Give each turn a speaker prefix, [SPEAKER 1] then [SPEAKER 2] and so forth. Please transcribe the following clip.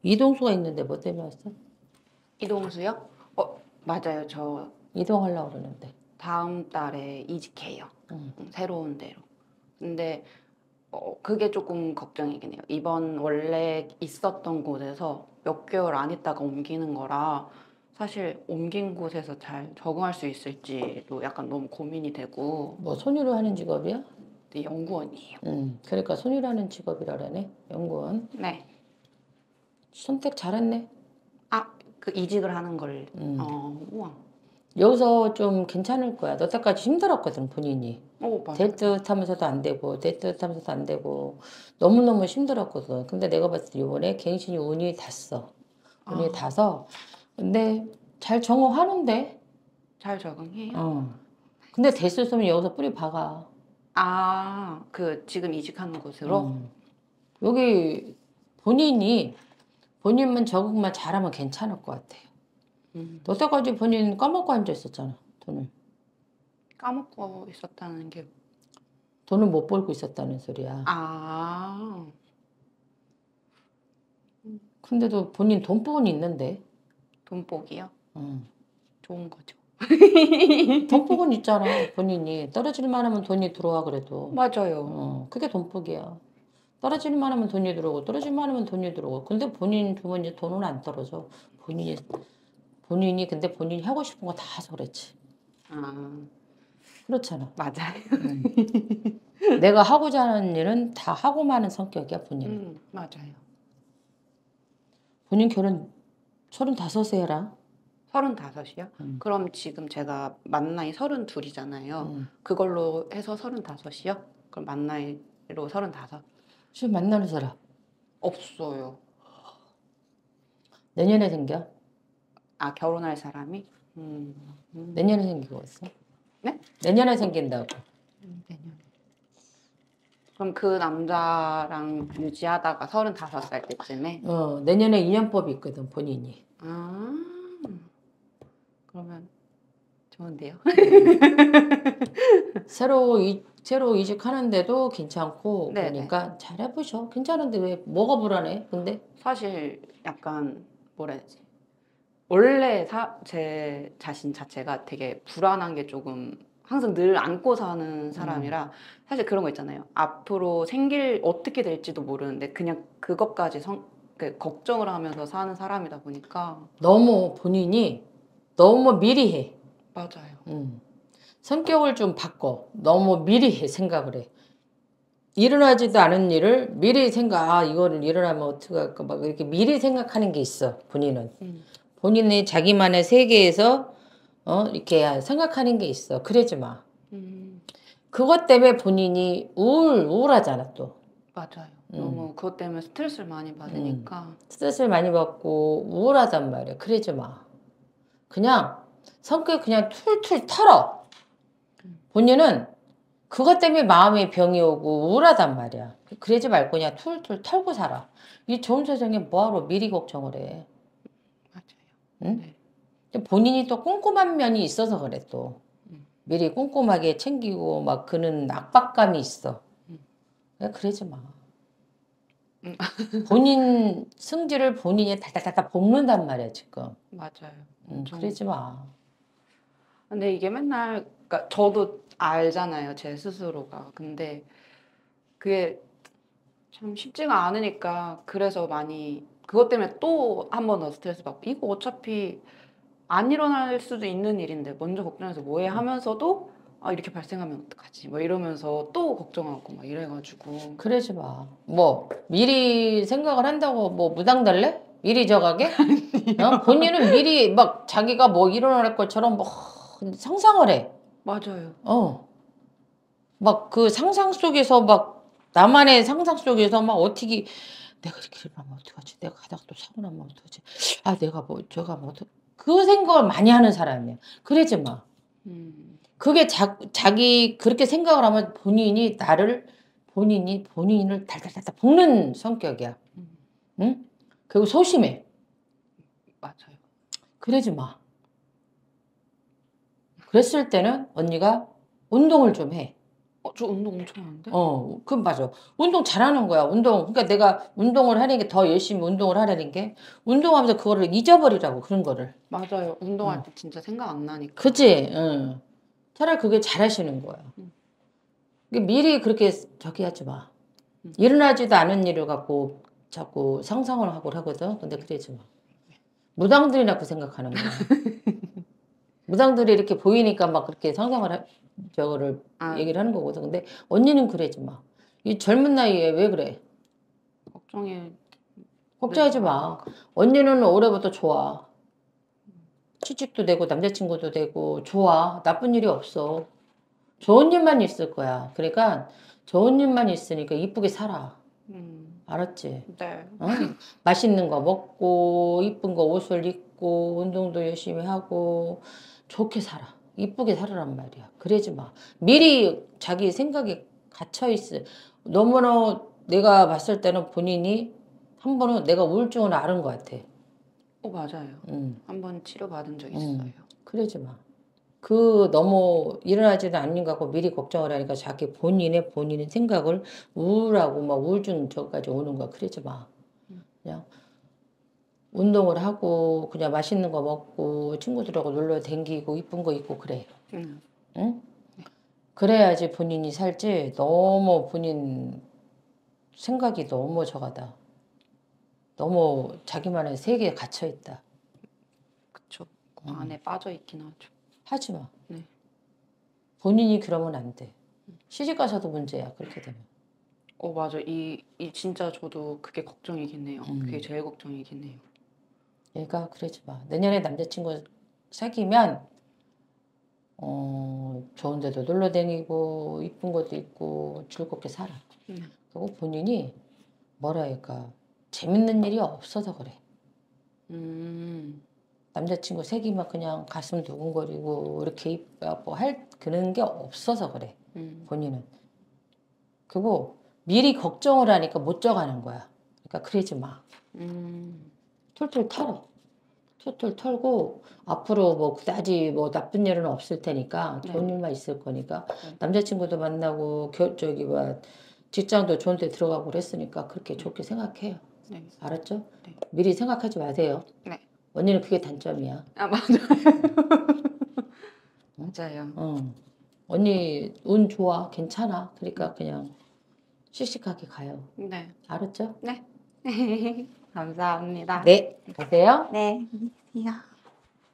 [SPEAKER 1] 이동수가 있는데 뭐 때문에 왔어?
[SPEAKER 2] 이동수요? 맞아요. 저
[SPEAKER 1] 이동하려고 그러는데.
[SPEAKER 2] 다음 달에 이직해요.
[SPEAKER 1] 응.
[SPEAKER 2] 새로운 데로. 근데 그게 조금 걱정이긴 해요. 이번 원래 있었던 곳에서 몇 개월 안 있다가 옮기는 거라 사실 옮긴 곳에서 잘 적응할 수 있을지도 약간 너무 고민이 되고.
[SPEAKER 1] 뭐 손으로 하는 직업이야?
[SPEAKER 2] 네, 연구원이에요.
[SPEAKER 1] 응. 그러니까 손으로 하는 직업이라 그러네. 연구원.
[SPEAKER 2] 네.
[SPEAKER 1] 선택 잘했네.
[SPEAKER 2] 그 이직을 하는 걸. 우와.
[SPEAKER 1] 여기서 좀 괜찮을 거야. 여태까지 힘들었거든, 본인이.
[SPEAKER 2] 맞아요.
[SPEAKER 1] 될 듯 하면서도 안 되고, 될 듯 하면서도 안 되고, 너무너무 힘들었거든. 근데 내가 봤을 때 이번에 갱신이 운이 닿았어. 운이 닿아서. 근데 잘 적응하는데?
[SPEAKER 2] 잘 적응해요?
[SPEAKER 1] 근데 됐었으면 여기서 뿌리 박아.
[SPEAKER 2] 그 지금 이직하는 곳으로?
[SPEAKER 1] 여기 본인만 적응만 잘하면 괜찮을 것 같아요. 여태까지 본인 까먹고 앉아있었잖아, 돈을.
[SPEAKER 2] 까먹고 있었다는 게.
[SPEAKER 1] 돈을 못 벌고 있었다는 소리야. 근데도 본인 돈복은 있는데.
[SPEAKER 2] 돈복이요? 좋은 거죠.
[SPEAKER 1] 돈복은 있잖아, 본인이. 떨어질만 하면 돈이 들어와, 그래도.
[SPEAKER 2] 맞아요.
[SPEAKER 1] 그게 돈복이야. 떨어질만 하면 돈이 들어오고, 떨어질만 하면 돈이 들어오고. 근데 본인 주면 이제 돈은 안 떨어져. 근데 본인이 하고 싶은 거 다 해서 그랬지. 그렇잖아.
[SPEAKER 2] 맞아요.
[SPEAKER 1] 내가 하고자 하는 일은 다 하고 마는 성격이야, 본인은.
[SPEAKER 2] 맞아요.
[SPEAKER 1] 본인 결혼 35세 해라.
[SPEAKER 2] 35이요? 그럼 지금 제가 만 나이 32이잖아요. 그걸로 해서 35이요? 그럼 만 나이로 35?
[SPEAKER 1] 지금 만나는 사람.
[SPEAKER 2] 없어요.
[SPEAKER 1] 내년에 생겨?
[SPEAKER 2] 결혼할 사람이?
[SPEAKER 1] 내년에 생기고 있어?
[SPEAKER 2] 네?
[SPEAKER 1] 내년에 생긴다고.
[SPEAKER 2] 내년에. 그럼 그 남자랑 유지하다가 35살 때쯤에?
[SPEAKER 1] 내년에 인연법이 있거든, 본인이.
[SPEAKER 2] 그러면 좋은데요?
[SPEAKER 1] 새로 이직하는데도 괜찮고,
[SPEAKER 2] 네네.
[SPEAKER 1] 그러니까 잘 해보셔. 괜찮은데 왜, 뭐가 불안해? 근데?
[SPEAKER 2] 사실 약간 뭐라 해야 되지? 원래 제 자신 자체가 되게 불안한 게 조금 항상 늘 안고 사는 사람이라 사실 그런 거 있잖아요. 앞으로 어떻게 될지도 모르는데 그냥 그것까지 걱정을 하면서 사는 사람이다 보니까.
[SPEAKER 1] 본인이 너무 미리 해.
[SPEAKER 2] 맞아요.
[SPEAKER 1] 성격을 좀 바꿔. 너무 미리 해, 생각을 해. 일어나지도 않은 일을 미리 이거를 일어나면 어떻게 할까, 막 이렇게 미리 생각하는 게 있어, 본인은. 본인의 자기만의 세계에서, 이렇게 생각하는 게 있어. 그러지 마. 그것 때문에 본인이 우울하잖아, 또.
[SPEAKER 2] 맞아요. 너무 그것 때문에 스트레스를 많이 받으니까.
[SPEAKER 1] 스트레스를 많이 받고 우울하단 말이야. 그러지 마. 그냥 성격 그냥 툴툴 털어. 본인은 그것 때문에 마음에 병이 오고 우울하단 말이야. 그러지 말고 그냥 툴툴 털고 살아. 이 좋은 세상에 뭐하러 미리 걱정을 해.
[SPEAKER 2] 맞아요.
[SPEAKER 1] 응? 네. 본인이 또 꼼꼼한 면이 있어서 그래, 또. 미리 꼼꼼하게 챙기고 막 그는 압박감이 있어. 그러지 마. 본인 승질을 본인이 달달달달 볶는단 말이야, 지금.
[SPEAKER 2] 맞아요.
[SPEAKER 1] 그러지 마.
[SPEAKER 2] 근데 이게 맨날, 그러니까 저도 알잖아요, 제 스스로가. 근데 그게 참 쉽지가 않으니까 그래서 많이 그것 때문에 또 한 번 더 스트레스 받고, 이거 어차피 안 일어날 수도 있는 일인데 먼저 걱정해서 뭐해 하면서도 이렇게 발생하면 어떡하지 뭐 이러면서 또 걱정하고 막 이래가지고.
[SPEAKER 1] 그러지 마. 뭐 미리 생각을 한다고 뭐 무당달래? 미리 져가게? 본인은 미리 막 자기가 뭐 일어날 것처럼 뭐 상상을 해.
[SPEAKER 2] 맞아요.
[SPEAKER 1] 막 그 상상 속에서 막 나만의 상상 속에서 막 어떻게 내가 이렇게 일어나면 어떡하지? 내가 가다가 또 사고 나면 어떡하지? 내가 뭐 저가 뭐 그 생각을 많이 하는 사람이야. 그러지 마. 그게 자기 그렇게 생각을 하면 본인을 달달달달 볶는 성격이야. 응? 그리고 소심해.
[SPEAKER 2] 맞아요.
[SPEAKER 1] 그러지 마. 그랬을 때는 언니가 운동을 좀 해.
[SPEAKER 2] 저 운동 엄청 하는데?
[SPEAKER 1] 그럼 맞아. 운동 잘하는 거야. 그러니까 내가 운동을 하는 게 더 열심히 운동을 하라는 게 운동하면서 그거를 잊어버리라고 그런 거를.
[SPEAKER 2] 맞아요. 운동할 때 진짜 생각 안 나니까.
[SPEAKER 1] 그치? 응. 차라리 그게 잘하시는 거야.
[SPEAKER 2] 음.
[SPEAKER 1] 미리 그렇게 저기 하지 마.
[SPEAKER 2] 음.
[SPEAKER 1] 일어나지도 않은 일을 갖고 자꾸 상상을 하고 하거든. 근데 그러지 마. 무당들이나 그 생각하는 거야. 무당들이 이렇게 보이니까 막 그렇게 저거를
[SPEAKER 2] 아,
[SPEAKER 1] 얘기를 하는 거거든. 근데 언니는 그러지 마. 이 젊은 나이에 왜 그래?
[SPEAKER 2] 걱정이
[SPEAKER 1] 걱정하지 마. 언니는 올해부터 좋아. 취직도 되고 남자친구도 되고 좋아. 나쁜 일이 없어. 좋은 일만 있을 거야. 그러니까 좋은 일만 있으니까 이쁘게 살아. 알았지?
[SPEAKER 2] 네.
[SPEAKER 1] 맛있는 거 먹고 이쁜 거 옷을 입고 운동도 열심히 하고 좋게 살아. 이쁘게 살아란 말이야. 그러지 마. 미리 자기 생각에 갇혀 있어. 너무나 내가 봤을 때는 본인이 한 번은 내가 우울증을 앓은 것 같아.
[SPEAKER 2] 맞아요. 한번 치료받은 적 있어요.
[SPEAKER 1] 그러지 마. 너무 일어나지도 않는 것 같고 미리 걱정을 하니까 자기 본인의 생각을 우울하고 막 우울증 저까지 오는 거야. 그러지 마. 그냥 운동을 하고 그냥 맛있는 거 먹고 친구들하고 놀러 다니고 이쁜 거 입고 그래. 응? 그래야지 본인이 살지. 너무 본인 생각이 너무 저가다. 너무 자기만의 세계에 갇혀 있다.
[SPEAKER 2] 그쵸. 그 안에 빠져 있긴 하죠.
[SPEAKER 1] 하지 마.
[SPEAKER 2] 네.
[SPEAKER 1] 본인이 그러면 안 돼. 시집 가서도 문제야. 그렇게 되면.
[SPEAKER 2] 맞아. 진짜 저도 그게 걱정이긴 해요. 그게 제일 걱정이긴 해요.
[SPEAKER 1] 얘가 그러지 마. 내년에 남자친구 사귀면 좋은 데도 놀러 다니고 이쁜 것도 있고 즐겁게 살아. 그리고 본인이 뭐라 할까 재밌는 일이 없어서 그래. 남자친구 사귀면 그냥 가슴 두근거리고 이렇게 뭐 그런 게 없어서 그래. 본인은. 그리고 미리 걱정을 하니까 못 져가는 거야. 그러니까 그러지 마. 툴툴 털어. 툴툴 털고 앞으로 뭐 그다지 뭐 나쁜 일은 없을 테니까 좋은 일만 있을 거니까 남자친구도 만나고 직장도 좋은 데 들어가고 그랬으니까 그렇게 좋게 생각해요.
[SPEAKER 2] 네.
[SPEAKER 1] 알았죠?
[SPEAKER 2] 네.
[SPEAKER 1] 미리 생각하지 마세요.
[SPEAKER 2] 네.
[SPEAKER 1] 언니는 그게 단점이야.
[SPEAKER 2] 맞아요. 맞아요.
[SPEAKER 1] 언니 운 좋아. 괜찮아. 그러니까 그냥 씩씩하게 가요.
[SPEAKER 2] 네.
[SPEAKER 1] 알았죠?
[SPEAKER 2] 네. 감사합니다.
[SPEAKER 1] 네. 가세요.
[SPEAKER 2] 네. 안녕히 계세요.